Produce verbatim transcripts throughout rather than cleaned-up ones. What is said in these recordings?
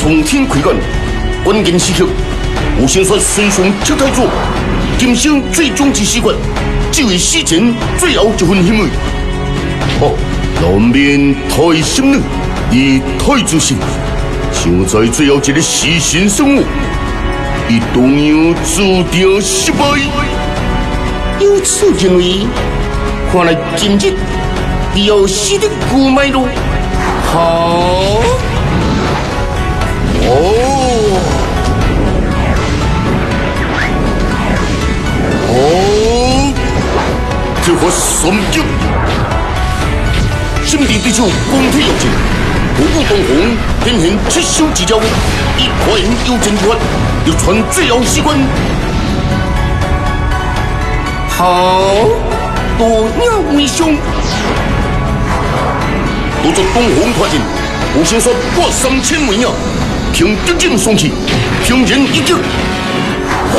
冲天开眼，关键时刻，吴先生顺顺出太左，今生最终之时刻，只为死前最后一份欣慰。哦，难免太心软，亦太自信，想在最后一个死神生活，伊同样注定失败。有此认为，看来今日你要死得古迈路。好。哦，哦，这颗神剑，心地对手光体有劲，虎虎东红显现七手之招，以快人有阵法，要传最后时关。好，多鸟为凶，多做东红跨阵，有先说过三千枚鸟。凭敌剑送气，凭人一击。哦，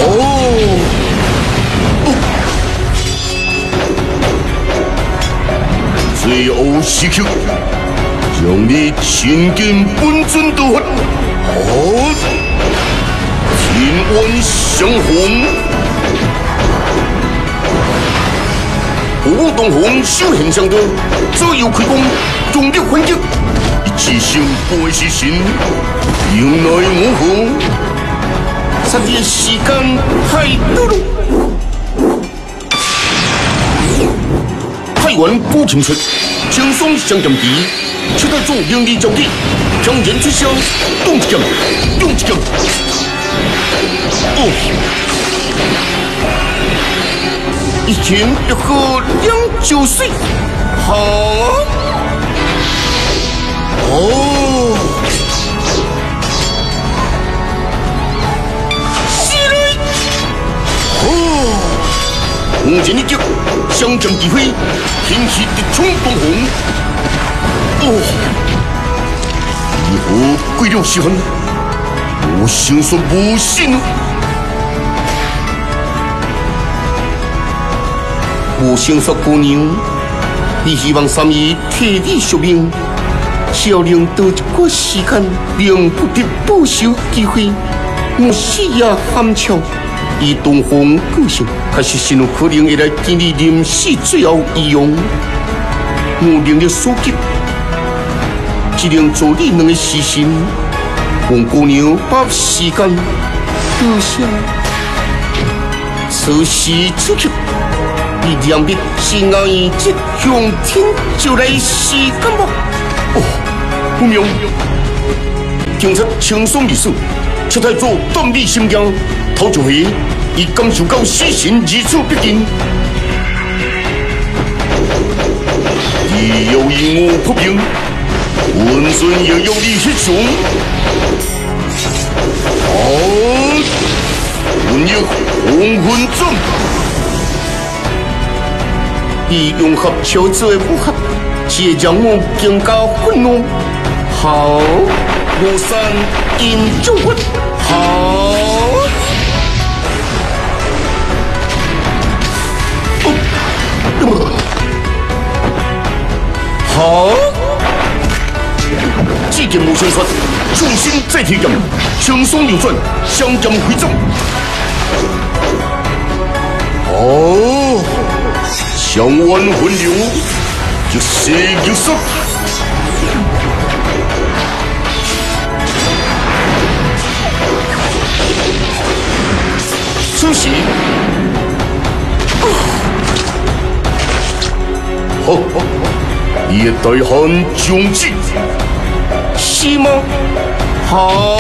哦，最后时刻，让你千剑本尊都发。哦，天晚相逢，虎东红手现相得，左右开弓，中力还击。一生不死神，迎来我何？三日时间太多了。太原古琴出，轻松相剑敌，出太祖凌厉交击，强人出鞘，动一剑，用一剑。哦，一拳一喝两九岁，好。哦，死嘞！哦，五人一击，相剑击飞，天气直冲东红。哦，如何鬼了时分？我心说无信啊！我心说姑娘，你希望三姨替你赎命？少量多一个时间，令不得报仇机会，我死也喊巧。以东方个性，还是甚有可能会来见你临死最后遗容。我能力所及，只能做你两个死神。王姑娘把时间搁下，此时此刻，你两笔是爱即向天就来时间吗？哦，不妙！警察轻松离手，出太祖胆力心惊，头一回已感受到死神如此逼近。你要以我扑平，浑身也要你血雄。好，本有黄昏阵，以融合桥做的武侠。是会让我更加愤怒。好，庐山引救魂。好，好，这剑无相传，重新再提剑，轻松流转，相剑回正。哦，相弯魂流。就射就杀，此时，好，你的大汉终止，是吗？好，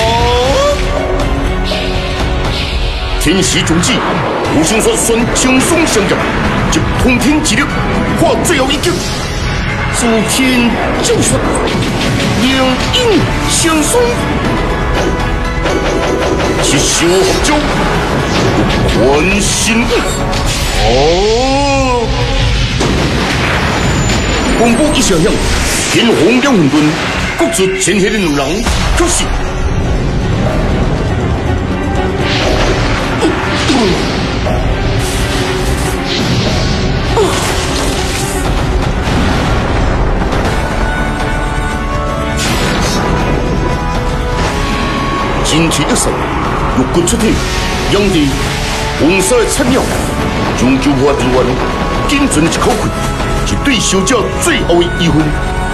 天时终止，无心说算轻松相见，集通天之力，化最后一击。诸天救赎，灵应相送，七手合招，关心哦。功夫一响响，天虹两混沌，各出前黑的女郎，可是。 人体一散，肉骨出体，养地红色的菜鸟，终究化之完，仅存一口气，是对手者最后的遗恨。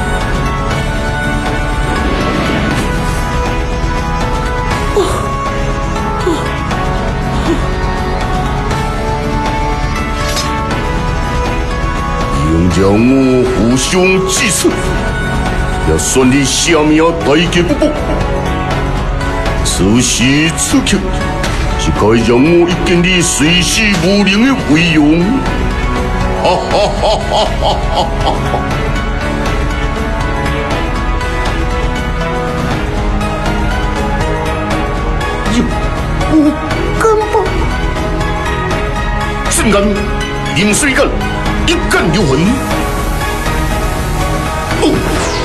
用让我互相支持，也算你下命大吉不报。此时此刻，是该让我一见你随时无能的威容。哈哈哈哈哈哈哈哈！有我根本瞬间临水间。一干流魂，哦！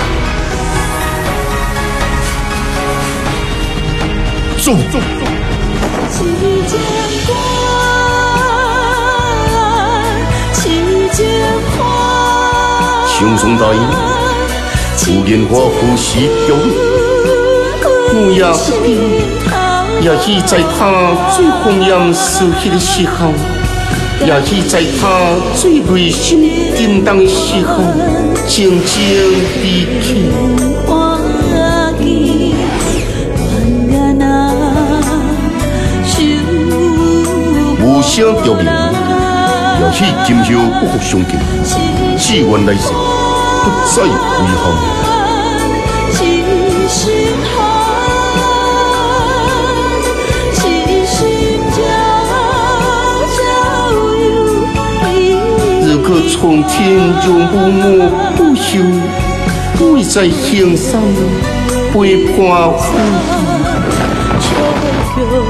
走走走！七剑关，七剑关。胸中大义，初莲花呼吸飘逸，我也不定，也许在他最红艳时期的时候。也许在他最内心震荡的时候，静静离去。无声凋零，也许今后不复相见，只愿来世不再遗憾。如果苍天容我不朽，我在行上陪伴父。